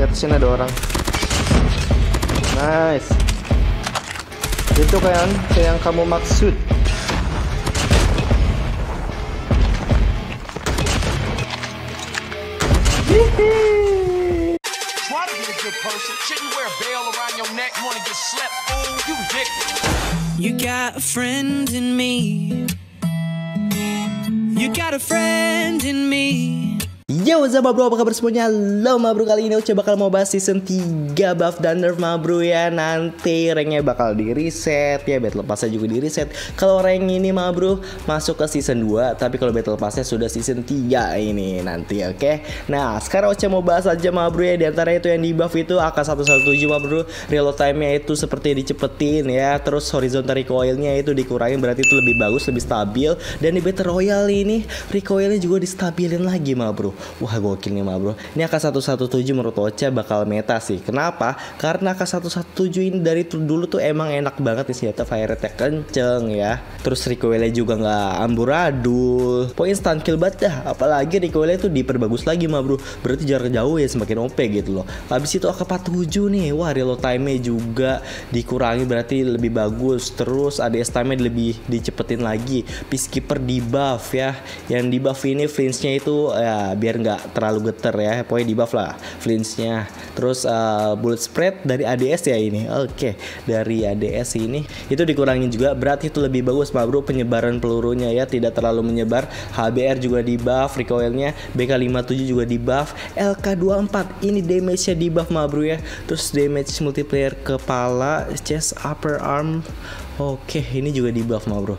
atas sini ada orang. Nice. Itu kan yang kamu maksud. You got a friend in me. You got a friend in me. Yo, what's up bro, apa kabar semuanya? Lo bro, kali ini Ocha bakal mau bahas season 3 buff dan nerf bro ya. Nanti ranknya bakal di reset ya, battle passnya juga di reset. Kalau rank ini bro masuk ke season 2, tapi kalau battle passnya sudah season 3 ini nanti, oke? Nah, sekarang Ocha mau bahas aja bro ya. Di antara itu yang di buff itu AK-117 bro, reload time-nya itu seperti dicepetin ya. Terus horizontal recoil-nya itu dikurangin, berarti itu lebih bagus, lebih stabil. Dan di battle royale ini recoil-nya juga distabilin lagi bro. Wah, gokil nih bro. Ini AK-117 menurut Ocha bakal meta sih. Kenapa? Karena AK-117 ini dari dulu tuh emang enak banget nih, senjata fire rate kenceng ya. Terus recoilnya juga nggak amburadul. Poin stun kill banget dah. Apalagi recoilnya tuh diperbagus lagi bro. Berarti jarak jauh ya semakin OP gitu loh. Habis itu AK-47 nih. Wah, reload time-nya juga dikurangi, berarti lebih bagus. Terus ADS time-nya lebih dicepetin lagi. Peacekeeper di buff ya. Yang di buff ini flinch-nya itu ya biar nggak terlalu geter ya, pokoknya di buff lah flinch-nya. Terus bullet spread dari ADS ya ini. Oke, dari ADS ini itu dikurangin juga, berarti itu lebih bagus bro penyebaran pelurunya ya, tidak terlalu menyebar. HBR juga di buff, recoilnya BK57 juga di buff, LK24 ini damage-nya di buff bro ya. Terus damage multiplayer kepala, chest, upper arm. Oke, ini juga di buff bro.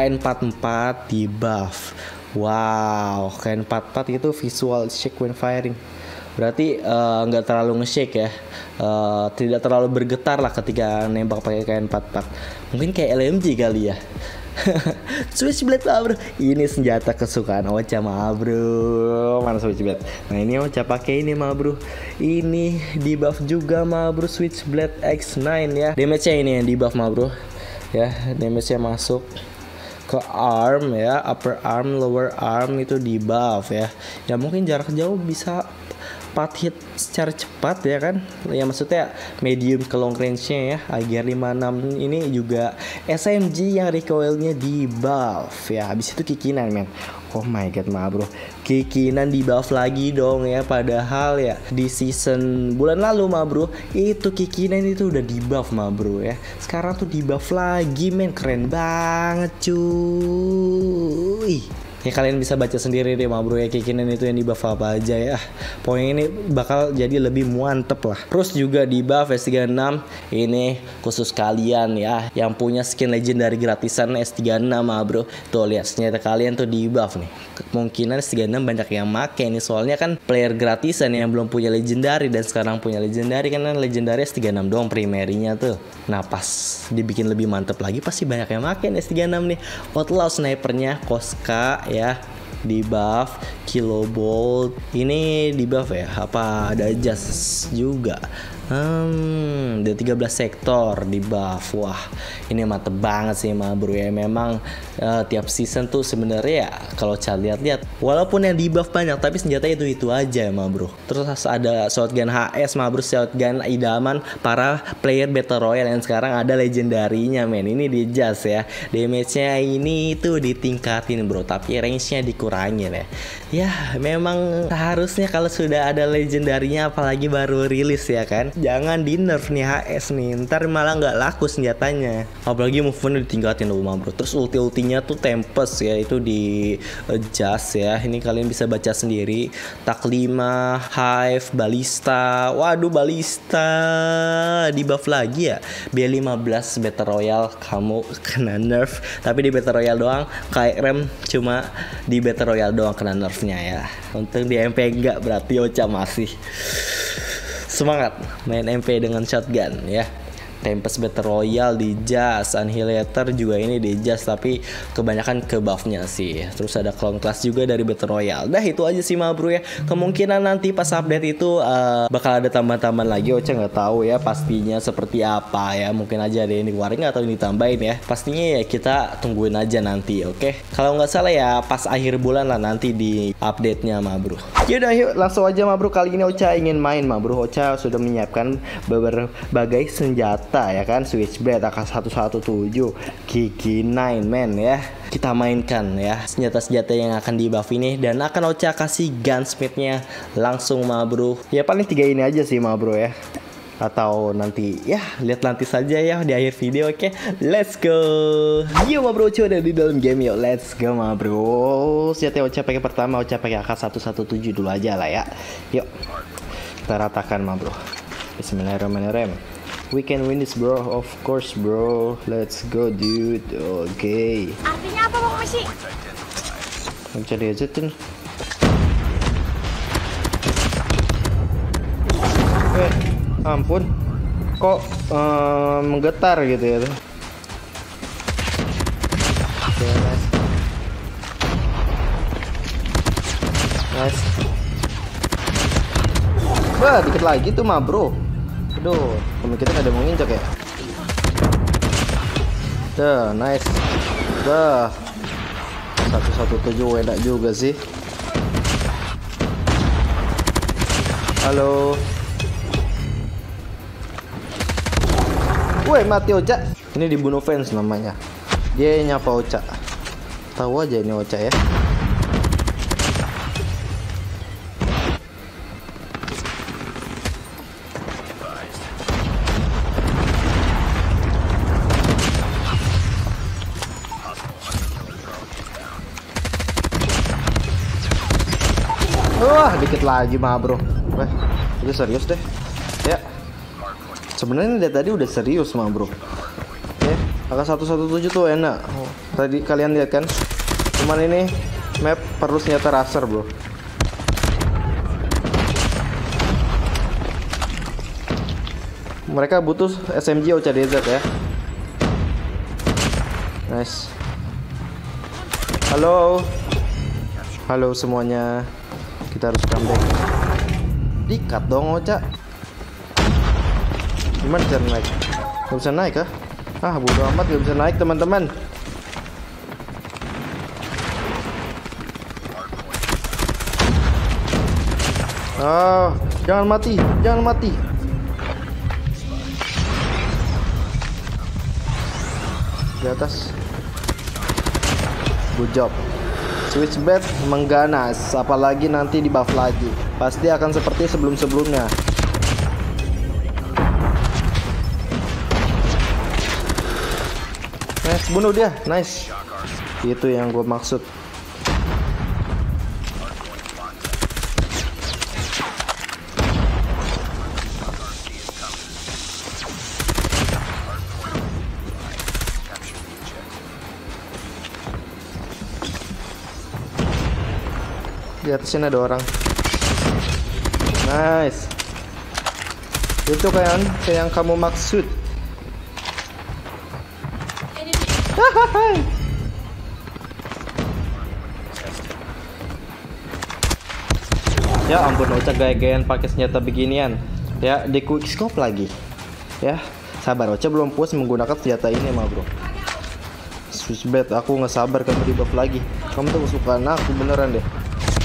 KN44 di buff. Wow, KN44 itu visual shake when firing. Berarti nggak terlalu nge-shake ya, tidak terlalu bergetar lah ketika nembak pakai KN44. Mungkin kayak LMG kali ya. Switchblade bro, ini senjata kesukaan Ocha bro. Mana Switchblade? Nah, ini Ocha pakai ini bro. Ini di buff juga bro, Switchblade X9 ya. Damage-nya ini yang di buff bro. Ya, damage-nya masuk ke arm ya, upper arm, lower arm itu di buff ya. Ya mungkin jarak jauh bisa 4 hit secara cepat ya kan. Ya maksudnya medium ke long range-nya ya. AGR 56 ini juga SMG yang recoil-nya di buff ya. Habis itu kikinan men. Oh my god bro, kikinan di buff lagi dong ya. Padahal ya di season bulan lalu bro itu kikinan itu udah di buff bro ya. Sekarang tuh di buff lagi men, keren banget cuy. Ya kalian bisa baca sendiri deh bro ya, kikinan itu yang di buff apa aja ya. Poin ini bakal jadi lebih mantep lah. Terus juga di buff S36 ini khusus kalian ya yang punya skin legendary gratisan S36 bro. Tuh lihat senjata kalian tuh di buff nih. Kemungkinan S36 banyak yang make nih, soalnya kan player gratisan yang belum punya legendary dan sekarang punya legendary kan legendary S36 doang primerinya tuh. Nah pas dibikin lebih mantep lagi pasti banyak yang make nih S36 nih. Outlaw snipernya Koska ya di buff, Kilobolt ini di buff ya, apa ada Jas juga. Ada 13 sektor di buff. Wah, ini mantep banget sih bro ya. Memang tiap season tuh sebenarnya ya kalau saya lihat walaupun yang di buff banyak tapi senjata itu aja bro. Terus ada shotgun HS bro, shotgun idaman para player battle royale yang sekarang ada legendarinya men. Ini di Jas ya. Damage-nya ini tuh ditingkatin bro, tapi range-nya dikurangin ya. Ya memang seharusnya kalau sudah ada legendarinya apalagi baru rilis ya kan, jangan di nerf nih HS nih, ntar malah nggak laku senjatanya. Apalagi movement ditingkatin loh bro. Terus ulti-ultinya tuh Tempest ya, itu di adjust ya. Ini kalian bisa baca sendiri. Tak 5, Hive, Balista. Waduh, Balista di buff lagi ya. B15 Battle Royale kamu kena nerf, tapi di Battle Royale doang. KRM cuma di Battle Royale doang kena nerfnya ya. Untung di MP enggak, berarti Ocha masih semangat main MP dengan shotgun ya. Tempest Battle Royale di Jas, Annihilator juga ini di Jas, tapi kebanyakan ke buffnya sih. Terus ada Clown Class juga dari Battle Royale. Dah itu aja sih ma bro ya. Kemungkinan nanti pas update itu bakal ada tambahan-tambahan lagi. Ocha nggak tahu ya pastinya seperti apa ya. Mungkin aja ada yang dikeluarin atau ini ditambahin ya. Pastinya ya kita tungguin aja nanti, oke? Kalau nggak salah ya pas akhir bulan lah nanti di update-nya ma bro. Yaudah yuk langsung aja ma bro. Kali ini Ocha ingin main ma bro. Ocha sudah menyiapkan berbagai senjata ya kan. Switchblade AK-117, Kiki 9 men ya. Kita mainkan ya senjata-senjata yang akan di buff ini, dan akan Ocha kasih gunsmith-nya langsung ma bro. Ya paling 3 ini aja sih ma bro ya. Atau nanti ya lihat nanti saja ya di akhir video, oke? Let's go. Yo ma bro, Ocha udah di dalam game yuk. Let's go ma bro. Senjata Ocha pakai pertama, Ocha pakai AK-117 dulu aja lah ya. Yuk. Kita ratakan ma bro. Bismillahirrahmanirrahim. We can win this bro, of course bro. Let's go dude. Oke. Artinya apa bang Messi? Nggak bisa diajetin. Ampun, kok menggetar gitu ya. Nice. Wah, dikit lagi tuh mah bro. Aduh, temen kita nggak ada mau nginjak ya. Dah, nice. Dah. 117 enak juga sih. Halo. Woi, mati Ocha. Ini dibunuh fans namanya. Dia nyapa Ocha. Tahu aja ini Ocha ya. Wah, dikit lagi mah bro. Wah, itu serius deh. Ya. Sebenarnya dari tadi udah serius mah bro. Oke, AK-117 tuh enak. Tadi kalian lihat kan? Cuman ini map perlu senjata raser bro. Mereka butuh SMG Ocha DZ ya. Nice. Halo. Halo semuanya. Kita harus comeback. Dikat dong Ocha. Gimana cara naik? Gak bisa naik kah? Ah bodo amat, gak bisa naik teman-teman. Ah, jangan mati, jangan mati. Di atas. Good job. Switchblade mengganas, apalagi nanti di buff lagi. Pasti akan seperti sebelum-sebelumnya. Nice, bunuh dia, nice. Itu yang gue maksud. Di atasnya ada orang. Nice. Itu kan yang kamu maksud. Ya ampun, Ocha gaya-gayaan pakai senjata beginian. Ya, di quick scope lagi. Ya, sabar Ocha belum puas menggunakan senjata ini mah bro. Switchblade, aku nggak sabar kamu di buff lagi. Kamu tuh kesukaan aku beneran deh.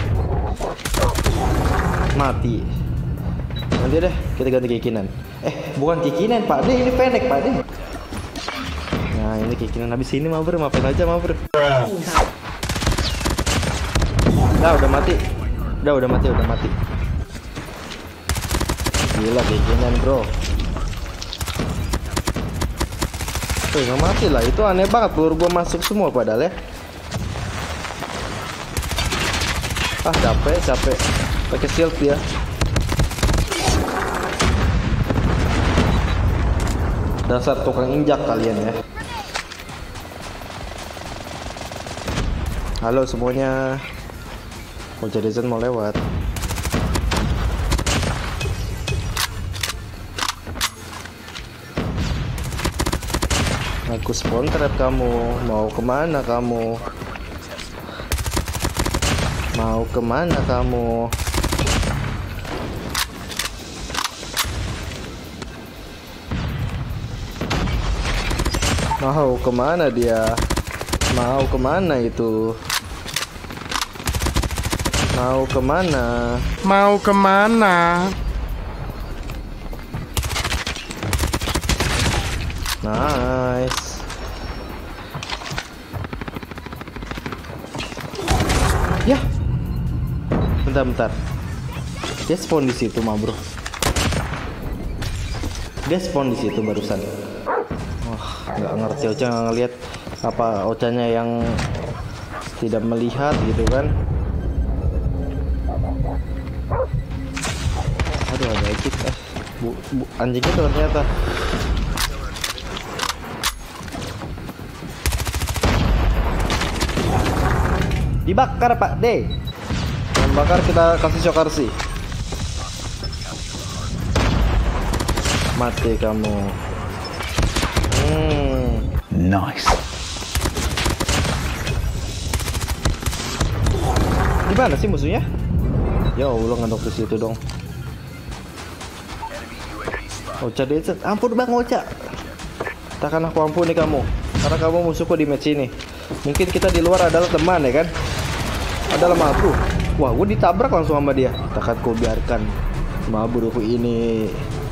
Mati. Nanti deh kita ganti kikinan. Bukan kikinan Pak D, ini pendek Pak D. Nah ini kikinan habis ini mah bro, maafin aja mah bro. Nah udah mati. Udah mati. Gila kikinan bro. Tuh nggak mati lah, itu aneh banget, peluru gua masuk semua padahal ya. Ah capek. Pakai shield ya. Dasar tukang injak kalian ya. Halo semuanya. Ocha DZ mau lewat. Aku spawn trap kamu. Mau kemana kamu? Mau kemana kamu? Mau kemana dia? Mau kemana itu? Mau kemana? Mau kemana? Nice. Ya. Bentar. Dia spawn di situ, mah bro. Dia spawn di situ barusan. Wah, nggak ngerti Ocha, nggak ngeliat apa Ochanya yang tidak melihat gitu kan. Aduh, ada exit. Anjingnya tuh ternyata. Dibakar Pak D. Yang bakar kita kasih shock RC. Mati kamu. Nice. Di mana sih musuhnya? Ya Allah, ngendok di situ dong. Ocha deset. Ampun Bang Ocha. Takkan aku ampuni kamu. Karena kamu musuhku di match ini. Mungkin kita di luar adalah teman ya kan? Adalah mabru. Wah, gue ditabrak langsung sama dia. Takkan ku biarkan mabruku ini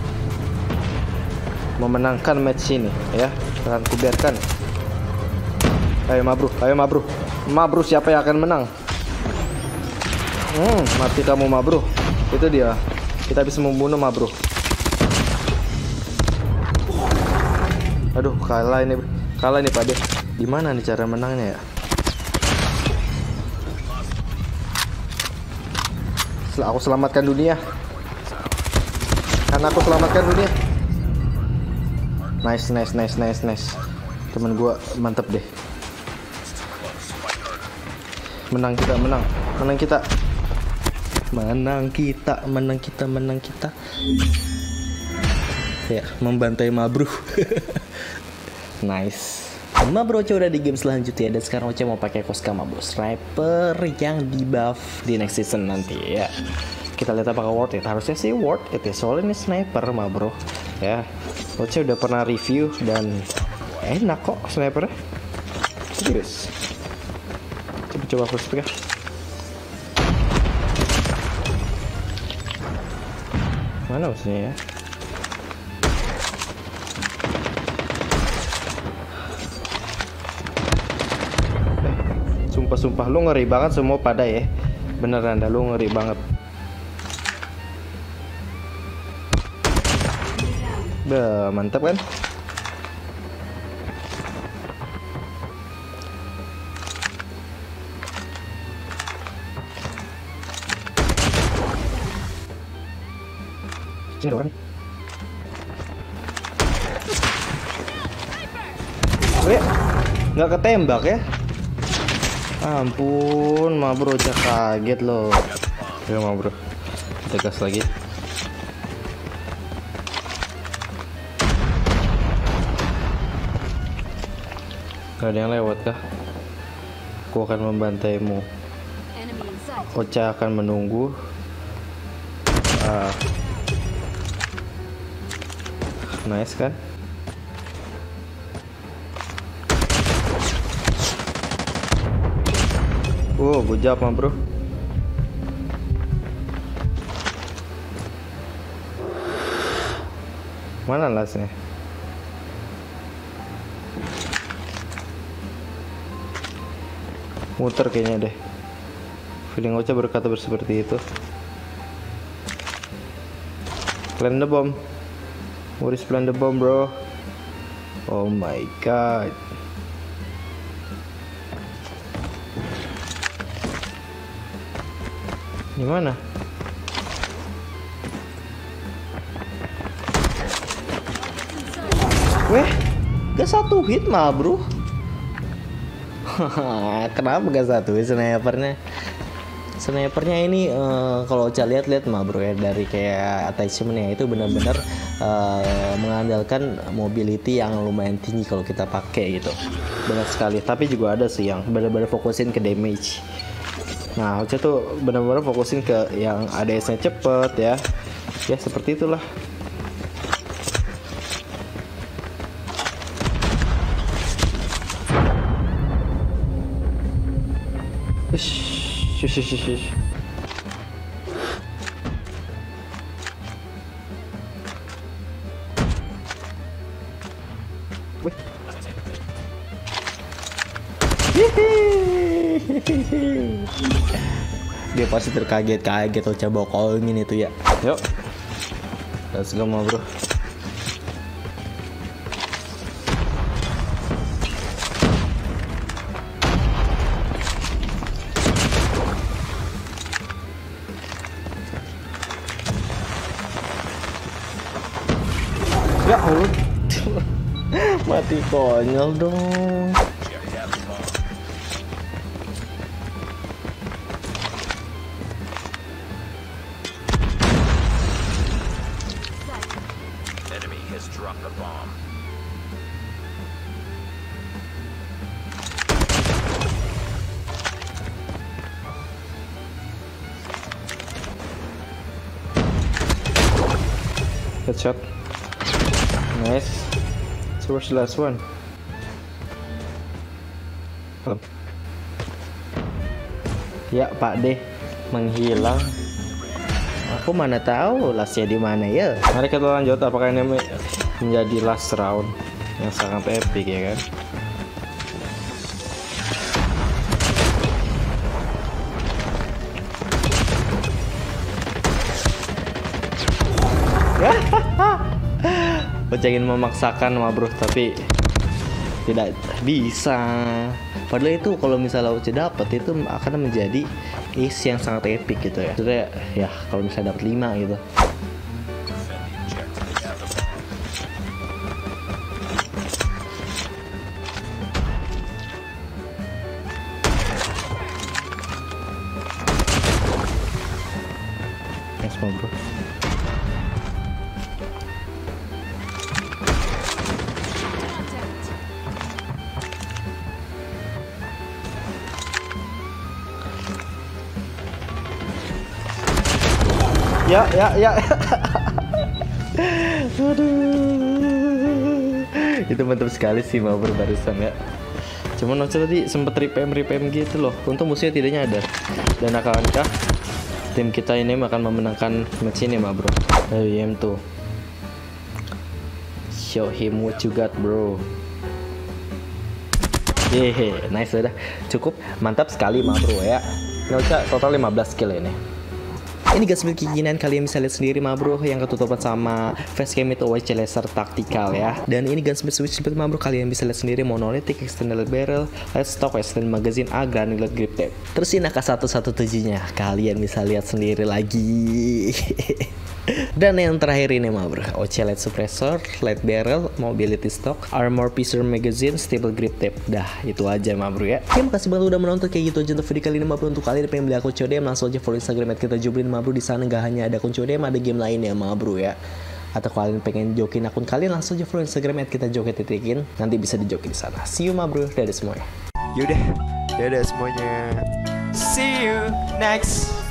memenangkan match ini ya. Takkan ku biarkan. Ayo mabru, ayo mabru. Mabru siapa yang akan menang? Mati kamu mabru. Itu dia. Kita bisa membunuh mabru. Aduh, kalah ini Pak De. Gimana nih cara menangnya ya? Aku selamatkan dunia. Karena aku selamatkan dunia. Nice. Temen gua mantep deh. Menang kita. Ya, membantai Mabru. Nice. Mabro Ocha udah di game selanjutnya dan sekarang Ocha mau pakai Koska Mabro Sniper yang di buff di next season nanti ya. Kita lihat apakah worth it. Harusnya sih worth it ya, soalnya ini sniper Mabro ya. Ocha udah pernah review dan enak kok snipernya. Serius. Coba first pick ya. Mana musuhnya ya? Sumpah lu ngeri banget semua pada ya. Beneran dah, lu ngeri banget. Mantap kan? Sini orang. Nggak ketembak ya? Ampun, Mabro Ocha kaget loh. Ya Mabro, kita gas lagi. Gak ada yang lewat kah? Aku akan membantaimu. Ocha akan menunggu. Nice kan? Gue jawab mah bro. Mana lasnya? Muter kayaknya deh. Feeling Ocha berkata seperti itu. Plant the bomb. What is plant the bomb bro? Oh my god. Gimana? Weh, gak satu hit mah bro. Kenapa gak satu hit snipernya? Snipernya ini kalau Ocha lihat mah bro ya, dari kayak attachmentnya itu benar-benar mengandalkan mobility yang lumayan tinggi kalau kita pakai gitu. Benar sekali. Tapi juga ada sih yang benar-benar fokusin ke damage. Nah Ocha tuh benar-benar fokusin ke yang ADS-nya cepet ya. Ya seperti itulah. Shush. Dia pasti terkaget-kaget atau coba kolongin itu ya. Yuk, let's go ma bro. Ya Allah, mati konyol dong. Enemy has dropped the bomb. Headshot. Nice. So where's the last one? Ya Pak D menghilang. Aku mana tahu lastnya di mana ya. Mari kita lanjut. Apakah ini menjadi last round yang sangat epic ya kan? Ocha ingin memaksakan ma bro, tapi tidak bisa. Padahal itu kalau misalnya Ocha dapat itu akan menjadi ace yang sangat epic gitu ya. Maksudnya ya kalau misalnya dapat 5 gitu. Thanks ma bro. Ya. Aduh. Itu mantap sekali sih ma bro barusan ya. Cuman Ocha tadi sempet repam gitu loh. Untung musuhnya tidak nyadar. Dan akankah tim kita ini akan memenangkan match ini ma bro? Ayo tuh. Show him what you got bro. Hehe, nice udah. Cukup mantap sekali ma bro ya. Ini Ocha total 15 kill ini. Ini guys keinginan kalian bisa lihat sendiri ma bro, yang ketutupan sama facecam itu OC laser taktikal ya. Dan ini guns switch seperti ma bro, kalian bisa lihat sendiri monolithic, external barrel, light stock, extended magazine, granular grip tape. Terus ini AK-117 nya kalian bisa lihat sendiri lagi. Dan yang terakhir ini ma bro, OC light suppressor, light barrel, mobility stock, armor piercer magazine, stable grip tape. Dah itu aja ma bro ya. Oke, makasih banget udah menonton. Kayak gitu aja untuk video kali ini ma bro. Untuk kalian yang pengen beli akun CODM, langsung aja follow Instagram @kita_jublin ma bro. Di sana nggak hanya ada akun CODM, ada game lainnya ma bro ya. Atau kalian pengen jokin akun kalian, langsung aja follow Instagram @kita_joget_tikin. Nanti bisa dijokin di sana. See you ma bro. Dadah semuanya. Yaudah semuanya. See you next